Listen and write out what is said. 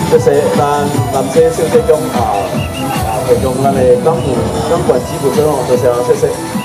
谢谢咱南西小姐讲提供咱的港管支付所，多谢谢谢。